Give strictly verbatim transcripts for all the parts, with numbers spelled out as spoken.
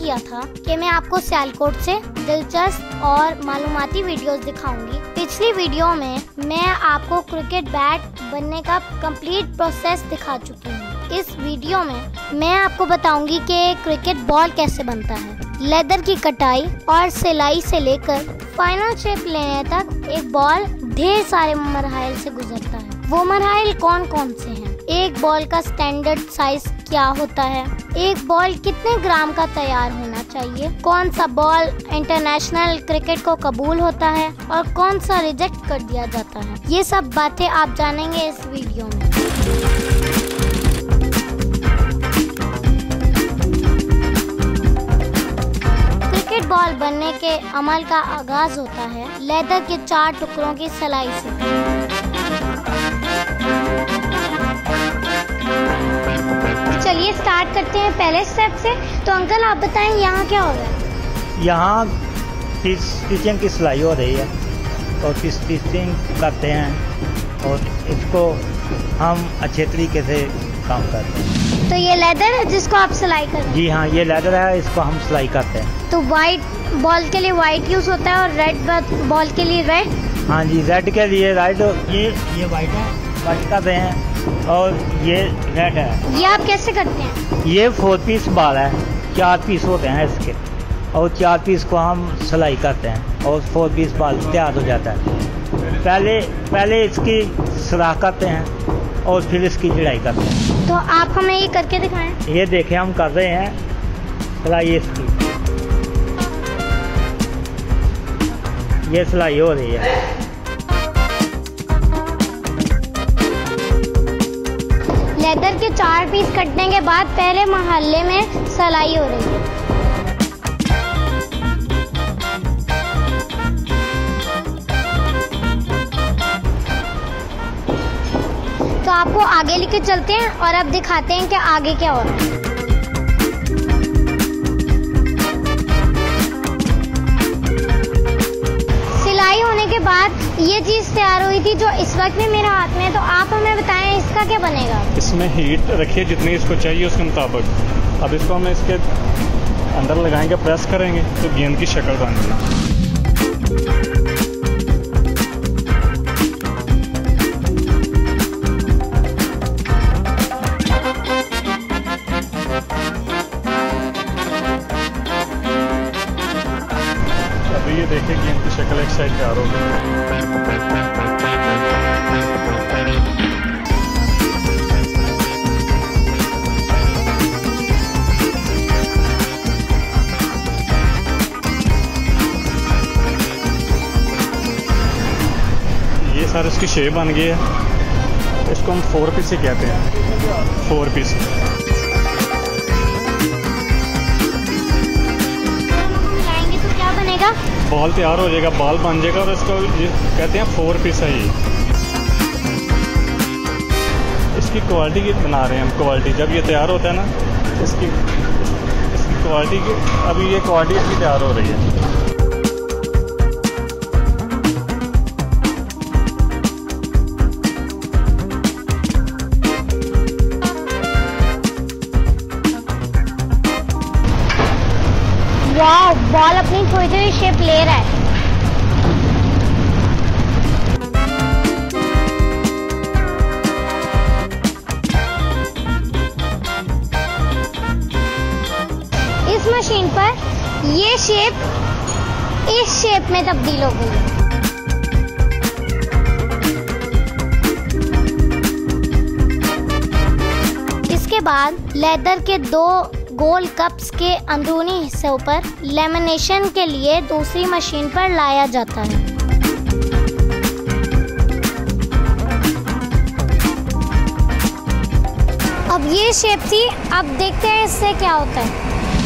किया था कि मैं आपको सियालकोट से दिलचस्प और मालूमाती वीडियोस दिखाऊंगी। पिछली वीडियो में मैं आपको क्रिकेट बैट बनने का कंप्लीट प्रोसेस दिखा चुकी हूँ। इस वीडियो में मैं आपको बताऊंगी कि क्रिकेट बॉल कैसे बनता है, लेदर की कटाई और सिलाई से लेकर फाइनल शेप लेने तक एक बॉल ढेर सारे मरहल से गुजरता है। वो मरहल कौन कौन से हैं? एक बॉल का स्टैंडर्ड साइज क्या होता है, एक बॉल कितने ग्राम का तैयार होना चाहिए, कौन सा बॉल इंटरनेशनल क्रिकेट को कबूल होता है और कौन सा रिजेक्ट कर दिया जाता है, ये सब बातें आप जानेंगे इस वीडियो में। क्रिकेट बॉल बनने के अमल का आगाज होता है लेदर के चार टुकड़ों की सिलाई से। चलिए स्टार्ट करते हैं पहले स्टेप से। तो अंकल आप बताएं यहाँ क्या हो रहा है? यहाँ स्टिचिंग की सिलाई हो रही है और स्टिचिंग करते हैं और इसको हम अच्छे तरीके से काम करते हैं। तो ये लेदर है जिसको आप सिलाई करते हैं? जी हाँ, ये लेदर है, इसको हम सिलाई करते हैं। तो वाइट बॉल के लिए वाइट यूज होता है और रेड बॉल के लिए रेड? हाँ जी, रेड के लिए रेड। ये ये वाइट है, वाइट कर रहे हैं और ये रेड है। ये आप कैसे करते हैं? ये फोर पीस बॉल है, चार पीस होते हैं इसके और चार पीस को हम सिलाई करते हैं और फोर पीस बॉल तैयार हो जाता है। पहले पहले इसकी सुराख करते हैं और फिर इसकी जुड़ाई करते हैं। तो आप हमें ये करके दिखाएं। ये देखें हम कर रहे हैं सिलाई इसकी, ये सिलाई हो रही है। लेदर के चार पीस कटने के बाद पहले महल्ले में सिलाई हो रही है। तो आपको आगे लेके चलते हैं और अब दिखाते हैं कि आगे क्या हो रहा है। सिलाई होने के बाद ये चीज तैयार हुई थी जो इस वक्त में मेरे हाथ में है। तो आप हमें बताएं इसका क्या बनेगा? इसमें हीट रखिए जितनी इसको चाहिए उसके मुताबिक। अब इसको हम इसके अंदर लगाएंगे, प्रेस करेंगे तो गेंद की शक्ल बनेगी। अभी ये देखिए गेंद की शक्ल एक साइड तैयार हो गई। ये सर इसकी शेप बन गई है। इसको हम फोर पीस ही कहते हैं, फोर पीस। लाएंगे तो क्या बनेगा? बॉल तैयार हो जाएगा, बॉल बन जाएगा और इसको ये कहते हैं फोर पीस है। ये इसकी क्वालिटी की बना रहे हैं हम। क्वालिटी जब ये तैयार होता है ना, इसकी इसकी क्वालिटी की अभी ये क्वालिटी इसकी तैयार हो रही है। वाह, बॉल अपनी थोड़ी थोड़ी शेप ले रहा है। इस मशीन पर ये शेप इस शेप में तब्दील हो गई है। इसके बाद लेदर के दो गोल कप्स के अंदरूनी हिस्सों पर लेमिनेशन के लिए दूसरी मशीन पर लाया जाता है। अब ये शेप थी, अब देखते हैं इससे क्या होता है।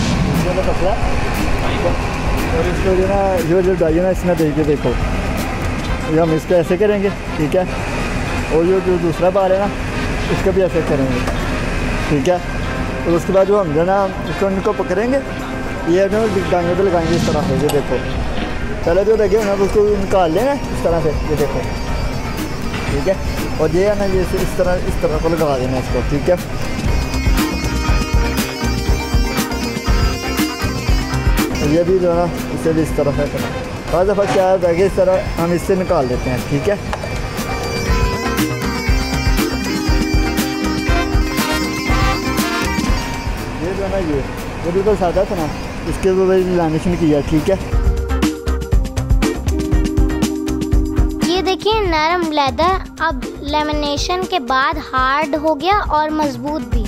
और इसको जो ना जो जो डाइए ना इसमें देखिए, देखो ये हम इसको ऐसे करेंगे, ठीक है, और जो जो दूसरा बार है ना इसको भी ऐसे करेंगे, ठीक है। तो उसके बाद जो हम जो ना इसको इनको पकड़ेंगे, ये जो डांगे पे लगाएंगे इस तरह से। ये देखो पहले जो लगे ना उसको निकाल लेना इस तरह से, ये देखो, ठीक है। और ये है ना ये इस तरह इस तरह को लगा देना इसको, ठीक है। ये भी जो है ना इसे भी इस तरह से करना। बाद दफ़ा क्या है कि इस तरह हम इससे निकाल देते हैं, ठीक है। ये जो है ना ये ये बिल्कुल सादा था ना, इसके ऊपर लैमिनेशन किया, ठीक है। ये देखिए नरम लेदर अब लेमिनेशन के बाद हार्ड हो गया और मजबूत भी।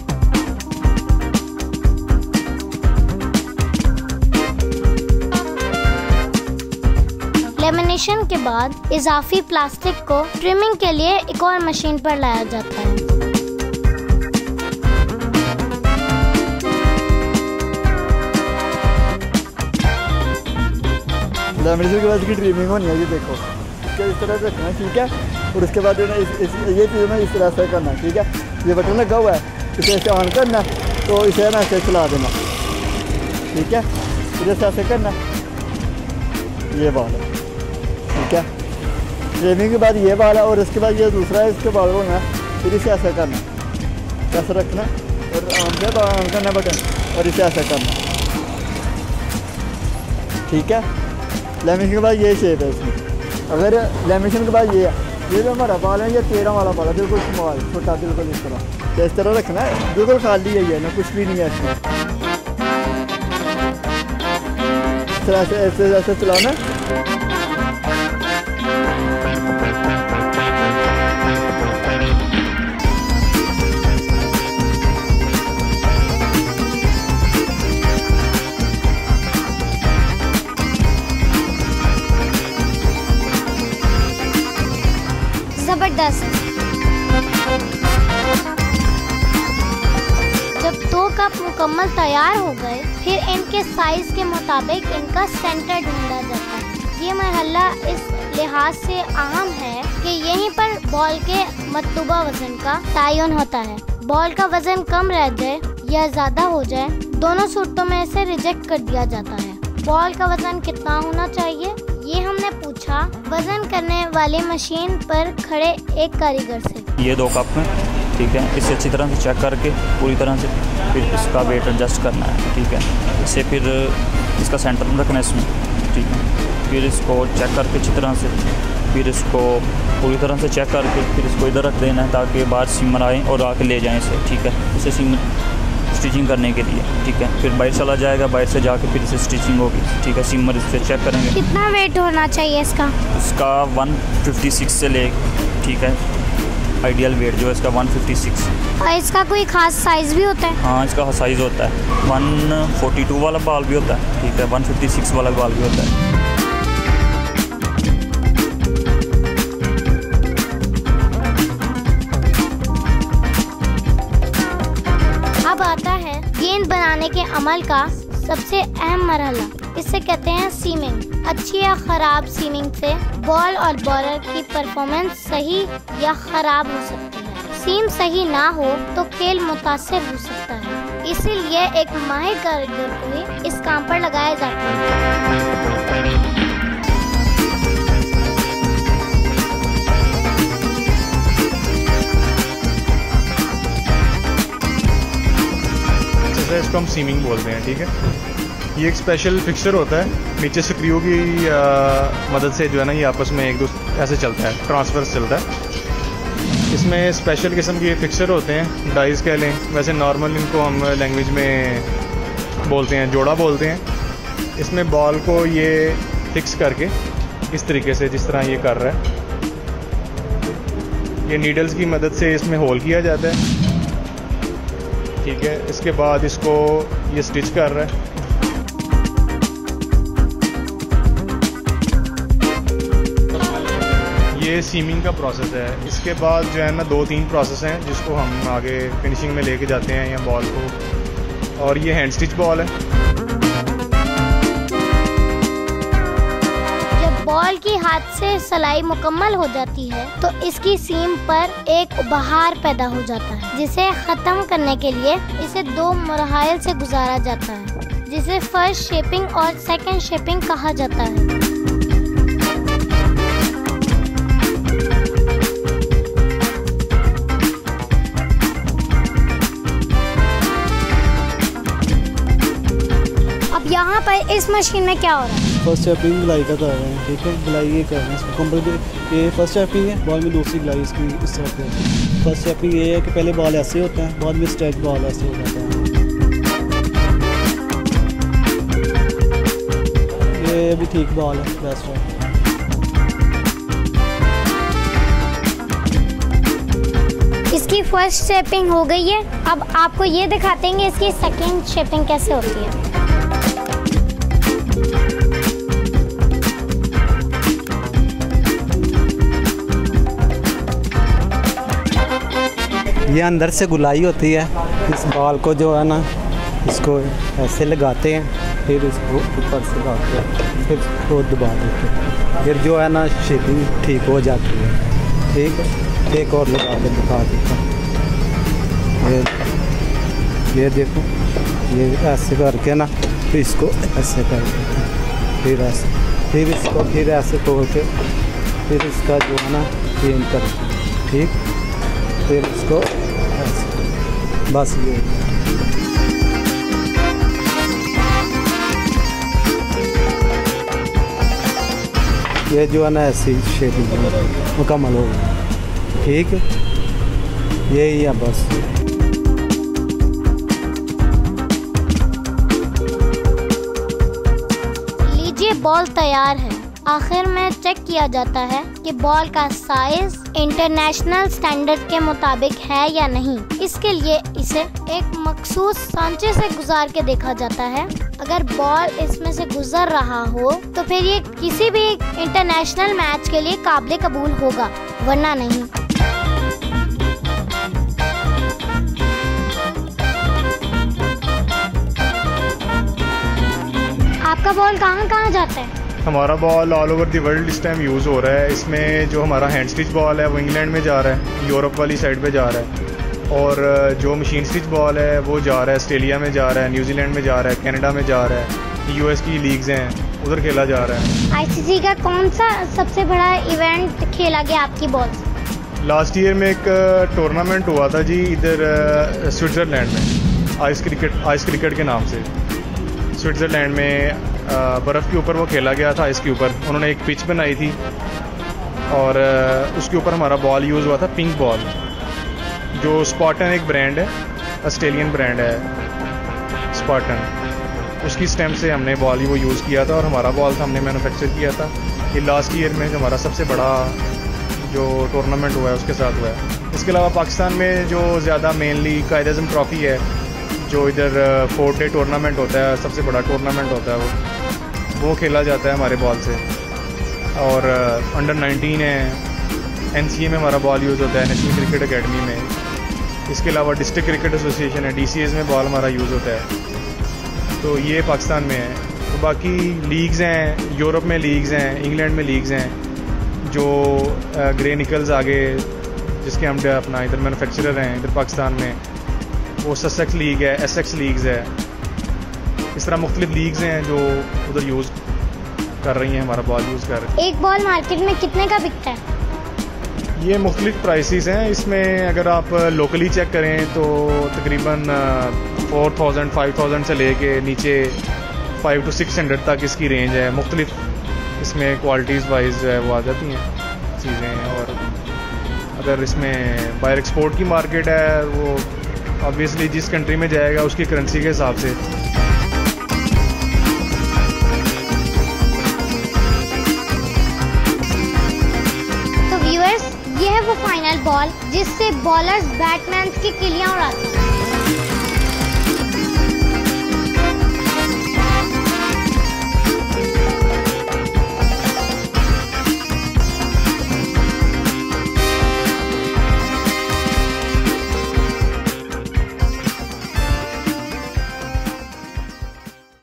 लेमिनेशन के बाद इजाफी प्लास्टिक को ट्रिमिंग के लिए एक और मशीन पर लाया जाता है। लेमिनेशन के बाद इसकी ट्रिमिंग होनी है, ये देखो इसके इस तरह से रखना है, ठीक है। और उसके बाद इस, इस, ये चीज़ में इस तरह से करना है, ठीक है। ये बटन लगा हुआ है, इसे ऐसे ऑन करना है तो इसे ना ऐसे चला देना, ठीक है। फिर ऐसे ऐसे करना, ये बाल है, ठीक है। ट्रिमिंग के बाद ये बाल है और इसके बाद ये दूसरा है, इसके बाल होना है। फिर इसे ऐसे करना, ऐसे रखना और ऑन कर ऑन करना बटन और इसे ऐसे करना, ठीक है। लेमिनेशन के बाद ये शेप है इसमें। अगर लेमिनेशन के बाद ये है, ये जो हमारा बाल है ये तेरह वाला बाल है, बिल्कुल स्मॉल छोटा, बिल्कुल इस तरह। तो इस तरह रखना है, बिल्कुल खाली है ये ना, कुछ भी नहीं है इसमें। ऐसे ऐसे ऐसे चलाना। जबरदस्त। जब दो कप मुकम्मल तैयार हो गए, फिर इनके साइज के मुताबिक इनका सेंटर ढूंढा जाता है। ये मरहला इस लिहाज से अहम है कि यहीं पर बॉल के मतलूबा वजन का तयन होता है। बॉल का वजन कम रह जाए या ज्यादा हो जाए, दोनों सूरतों में इसे रिजेक्ट कर दिया जाता है। बॉल का वजन कितना होना चाहिए, ये हमने पूछा वजन करने वाली मशीन पर खड़े एक कारीगर से। ये दो कप में, ठीक है। इसे अच्छी तरह से चेक करके पूरी तरह से फिर इसका वेट एडजस्ट करना है, ठीक है। इसे फिर इसका सेंटर में रखना है इसमें, ठीक है। फिर इसको चेक करके अच्छी तरह से फिर इसको पूरी तरह से चेक करके फिर इसको इधर रख देना है ताकि बाहर सिमर आए और आके ले जाएँ इसे, ठीक है। इसे सिमर स्टिचिंग करने के लिए, ठीक है। फिर बाहर चला जाएगा, बाहर से जाके फिर इसे स्टिचिंग होगी, ठीक है। सिमर इस पर चेक करेंगे। कितना वेट होना चाहिए इसका? इसका वन फिफ्टी सिक्स से ले, ठीक है। आइडियल वेट जो है इसका वन फिफ्टी सिक्स। और इसका कोई खास साइज़ भी होता है? हाँ, इसका साइज़ होता है वन फोर्टी टू वाला बाल भी होता है, ठीक है। वन फिफ्टी सिक्स वाला बाल भी होता है। अब आता है गेंद बनाने के अमल का सबसे अहम मरहला, इसे कहते हैं सीमिंग। अच्छी या ख़राब सीमिंग से बॉल और बॉलर की परफॉर्मेंस सही या ख़राब हो सकती है। सीम सही ना हो तो खेल मुतासिर हो सकता है, इसीलिए एक माहिर कारीगर को ही इस काम पर लगाया जाता है। इसको हम सीमिंग बोलते हैं, ठीक है। ये एक स्पेशल फिक्सचर होता है, नीचे स्क्रू की मदद से जो है ना ये आपस में एक दूसरे ऐसे चलता है, ट्रांसफर्स चलता है। इसमें स्पेशल किस्म के फिक्सचर होते हैं, डाइज कह लें, वैसे नॉर्मल इनको हम लैंग्वेज में बोलते हैं, जोड़ा बोलते हैं। इसमें बॉल को ये फिक्स करके इस तरीके से जिस तरह ये कर रहा है, ये नीडल्स की मदद से इसमें होल किया जाता है, ठीक है। इसके बाद इसको ये स्टिच कर रहा है। ये सीमिंग का प्रोसेस है। इसके बाद जो है ना दो तीन प्रोसेस हैं जिसको हम आगे फिनिशिंग में लेके जाते हैं या बॉल को, और ये हैंड स्टिच बॉल है। बॉल की हाथ से सिलाई मुकम्मल हो जाती है तो इसकी सीम पर एक बहार पैदा हो जाता है, जिसे ख़त्म करने के लिए इसे दो मरहल से गुजारा जाता है, जिसे फर्स्ट शेपिंग और सेकंड शेपिंग कहा जाता है। अब यहाँ पर इस मशीन में क्या हो रहा है? फर्स्ट स्टेपिंग गुलाई का कर रहे हैं, ठीक है। गुलाई ये कर रहे हैं इसको कंप्लीट। ये फर्स्ट स्टेपिंग है, बाद में दूसरी गुलाई इसकी इस तरह से। फर्स्ट स्टेपिंग ये है कि पहले बॉल ऐसे होता है, बाद में स्ट्रेच बॉल ऐसे हो जाता है। ये भी ठीक बॉल है, बेस्ट है। इसकी फर्स्ट शेपिंग हो गई है। अब आपको ये दिखाते हैं इसकी सेकंड शेपिंग कैसे होती है। ये अंदर से गुलाई होती है। इस बॉल को जो है ना, इसको ऐसे लगाते हैं, फिर इसको ऊपर से लगाते हैं, फिर इसको दबा देते हैं, फिर जो है ना शेपिंग ठीक हो जाती है। ठीक है, एक और लगा के दिखा देता हूँ। ये ये देखो, ये ऐसे करके ना, फिर इसको ऐसे करके, फिर ऐसे, फिर इसको फिर ऐसे तोड़ के, फिर इसका जो है ना चेंज करके, ठीक, फिर इसको ऐसे, बस ये ये जो है ना ऐसी शेपिंग मुकम्मल हो गई। ठीक है, यही है बस। लीजिए, बॉल तैयार है। आखिर में चेक किया जाता है कि बॉल का साइज इंटरनेशनल स्टैंडर्ड के मुताबिक है या नहीं। इसके लिए इसे एक मखसूस सांचे से गुजार के देखा जाता है। अगर बॉल इसमें से गुजर रहा हो तो फिर ये किसी भी इंटरनेशनल मैच के लिए काबिल कबूल होगा, वरना नहीं। आपका बॉल कहाँ कहाँ जाता है? हमारा ball all over the world इस टाइम यूज़ हो रहा है। इसमें जो हमारा हैंड स्टिच बॉल है वो इंग्लैंड में जा रहा है, यूरोप वाली साइड पे जा रहा है। और जो मशीन स्टिच बॉल है वो जा रहा है ऑस्ट्रेलिया में, जा रहा है न्यूजीलैंड में, जा रहा है कनाडा में, जा रहा है यूएस की लीग्स हैं उधर खेला जा रहा है। आईसीसी का कौन सा सबसे बड़ा इवेंट खेला गया आपकी बॉल से? लास्ट ईयर में एक टूर्नामेंट हुआ था जी इधर स्विट्ज़रलैंड में, आइस क्रिकेट आइस क्रिकेट के नाम से। स्विट्ज़रलैंड में बर्फ़ के ऊपर वो खेला गया था, आइस के ऊपर। उन्होंने एक पिच बनाई थी और उसके ऊपर हमारा बॉल यूज़ हुआ था, पिंक बॉल, जो स्पार्टन एक ब्रांड है, ऑस्ट्रेलियन ब्रांड है स्पार्टन। उसकी स्टेम से हमने बॉल वो यूज़ किया था और हमारा बॉल था हमने मैन्युफैक्चर किया था। ये लास्ट ईयर में जो हमारा सबसे बड़ा जो टूर्नामेंट हुआ है उसके साथ हुआ है। इसके अलावा पाकिस्तान में जो ज़्यादा मेनली कायद-ए-आज़म ट्रॉफ़ी है, जो इधर फोर डे टूर्नामेंट होता है, सबसे बड़ा टूर्नामेंट होता है, वो वो खेला जाता है हमारे बॉल से। और अंडर नाइनटीन है, एनसीए में हमारा बॉल यूज़ होता है, नेशनल क्रिकेट एकेडमी में। इसके अलावा डिस्ट्रिक्ट क्रिकेट एसोसिएशन है, डीसीएस में बॉल हमारा यूज़ होता है। तो ये पाकिस्तान में है। तो बाकी लीग्स हैं, यूरोप में लीग्स हैं, इंग्लैंड में लीग्स हैं, जो ग्रे निकल्स आगे जिसके हम अपना इधर मैनुफैक्चरर हैं इधर पाकिस्तान में, वो ससेक्स लीग है, एसेक्स लीग्स है। इस तरह मुख्तलिफ लीग्स हैं जो उधर यूज़ कर रही हैं, हमारा बॉल यूज़ कर रही हैं। एक बॉल मार्केट में कितने का बिकता है? ये मुख्तलिफ प्राइसेस हैं। इसमें अगर आप लोकली चेक करें तो तकरीबन फोर थाउजेंड फाइव थाउजेंड से लेके नीचे फाइव टू सिक्स हंड्रेड तक इसकी रेंज है। मुख्तलिफ इसमें क्वालिटीज़ वाइज जो है वो आ जाती हैं चीज़ें। और अगर इसमें बाहर एक्सपोर्ट की मार्केट है, वो ऑब्वियसली जिस कंट्री में जाएगा उसकी करेंसी के हिसाब से। तो व्यूअर्स, ये है वो फाइनल बॉल जिससे बॉलर्स बैट्समैन की किलियां उड़ाते हैं।